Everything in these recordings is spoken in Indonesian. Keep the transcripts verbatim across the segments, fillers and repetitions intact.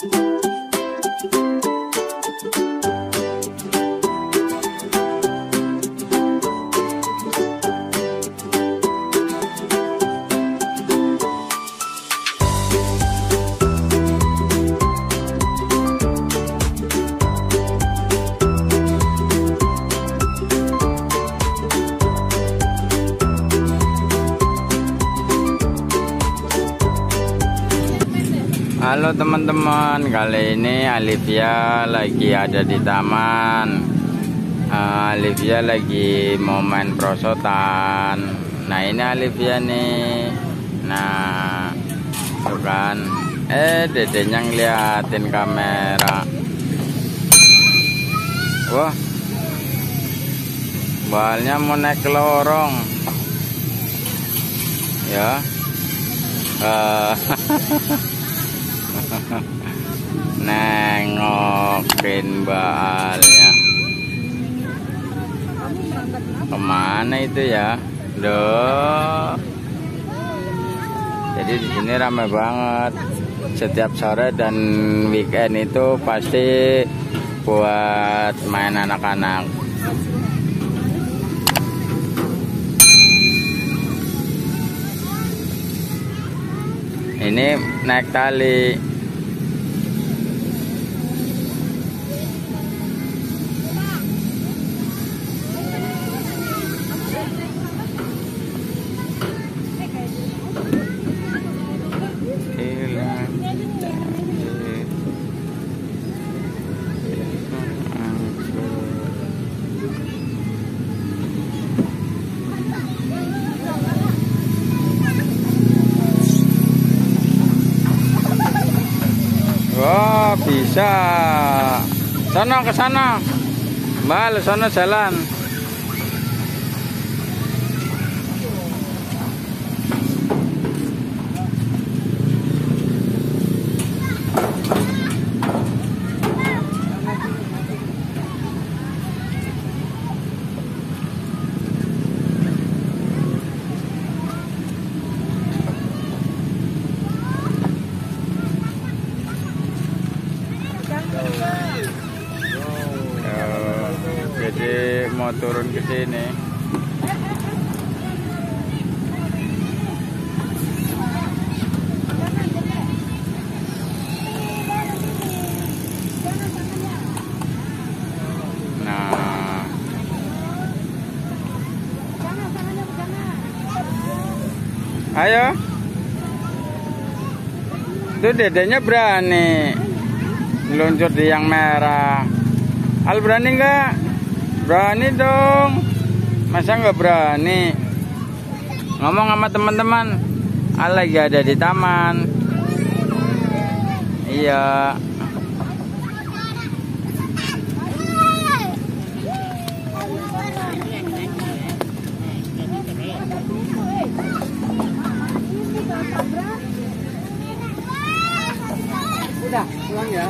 Halo teman-teman, kali ini Alivia lagi ada di taman. uh, Alivia lagi mau main prosotan. Nah ini Alivia nih. Nah tuh kan, eh dedenya ngeliatin kamera. Wah, balnya mau naik ke lorong ya. uh, Nengokin balnya kemana itu ya, loh. Jadi di sini ramai banget setiap sore dan weekend itu pasti buat main anak-anak. Ini naik tali. Wah, bisa. Sana ke sana. Bal, sana jalan. Jadi mau turun ke sini. Nah, ayo. Itu dedenya berani meluncur di yang merah. Al, berani nggak? Berani dong. Masa nggak berani? Ngomong sama teman-teman. Al lagi ada di taman. Iya. Udah, pulang ya.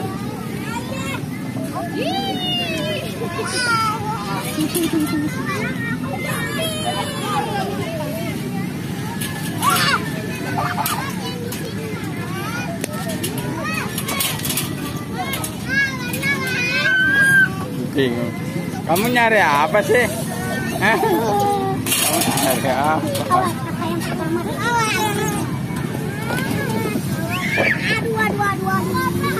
Bingung. Kamu nyari apa sih? Hah? Kamu nyari apa? Aduh, aduh, aduh, aduh.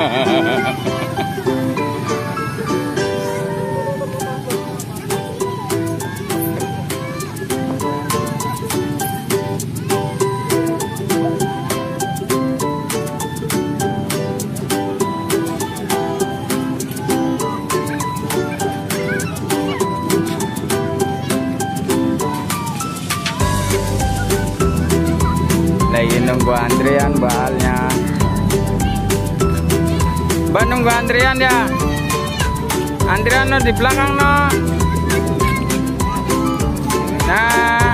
Lagi nunggu antrian balnya. Mbak nunggu antrian ya. Antrian no di belakang no. Nah.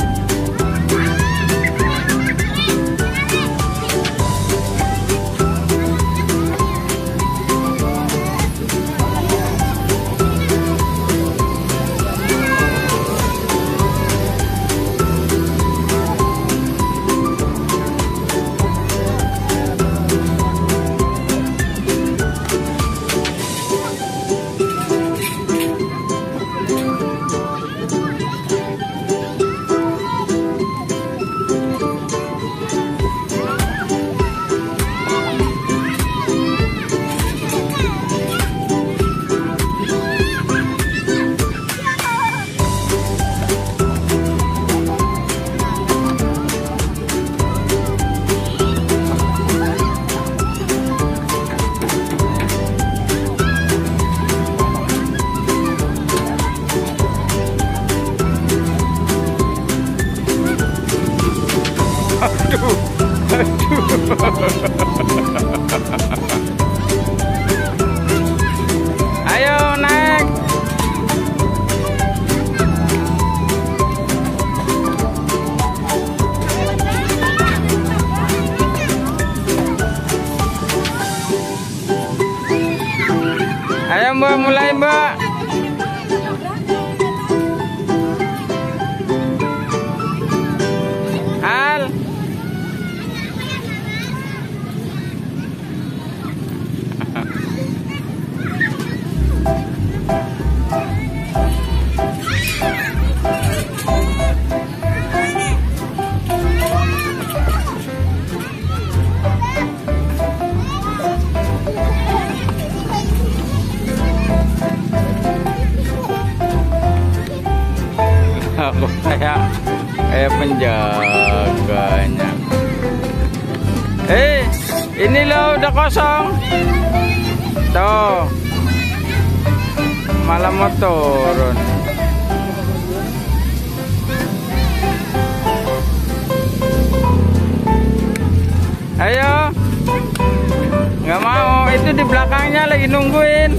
Aduh, aduh. Ayo naik. Ayo Mbak, mulai Mbak. Al. Aku kayak kayak penjaganya. Eh, ini loh udah kosong. Tuh, malah mau turun. Ayo, nggak mau. Itu di belakangnya lagi nungguin.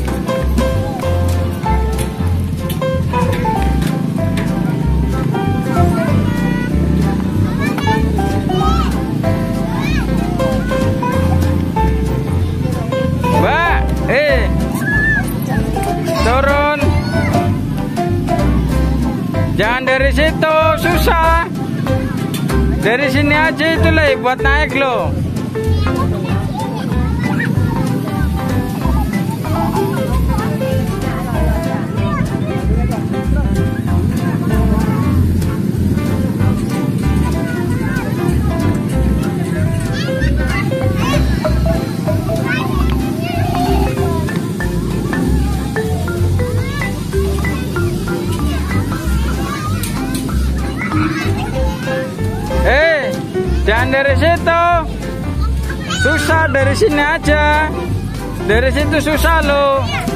Eh, turun. Jangan dari situ, susah. Dari sini aja itu lah buat naik loh. Eh, jangan dari situ. Susah, dari sini aja. Dari situ susah loh.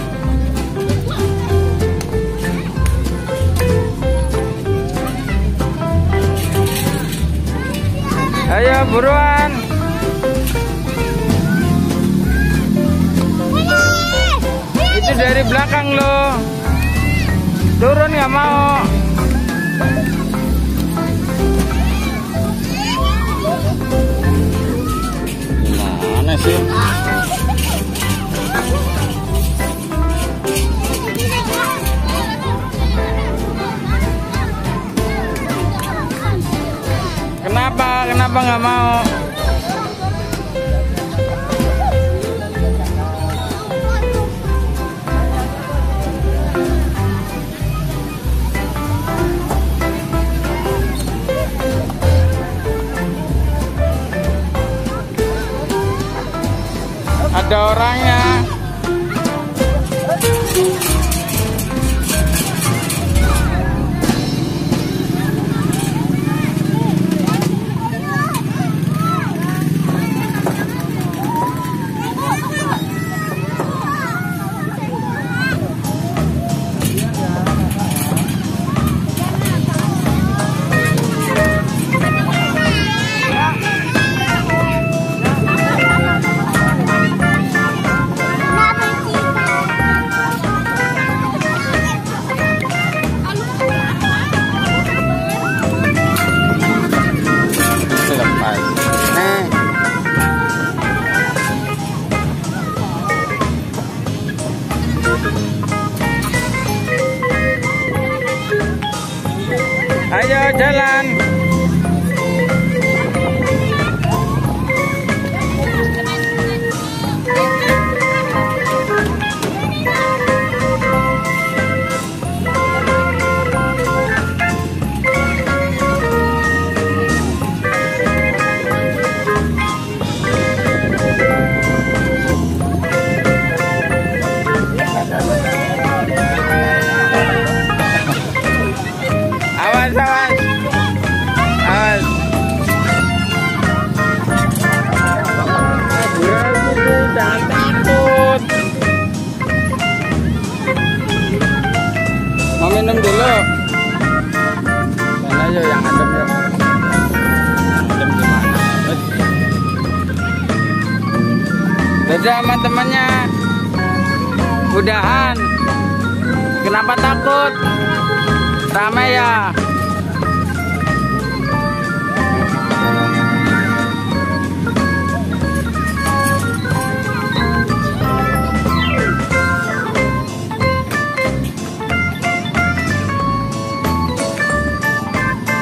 Ayo buruan. Itu dari belakang loh. Turun nggak mau. Gimana sih? Kenapa? Kenapa nggak mau? Ada orangnya. Ayo jalan. Awas, awas. Awas. Jangan takut. Mau minum dulu. Mana yuk yang adem yuk. Adem gimana? Dadah sama temannya. Udahan. Kenapa takut? Ramai ya.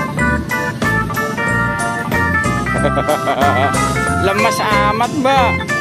Lemas amat, Mbak.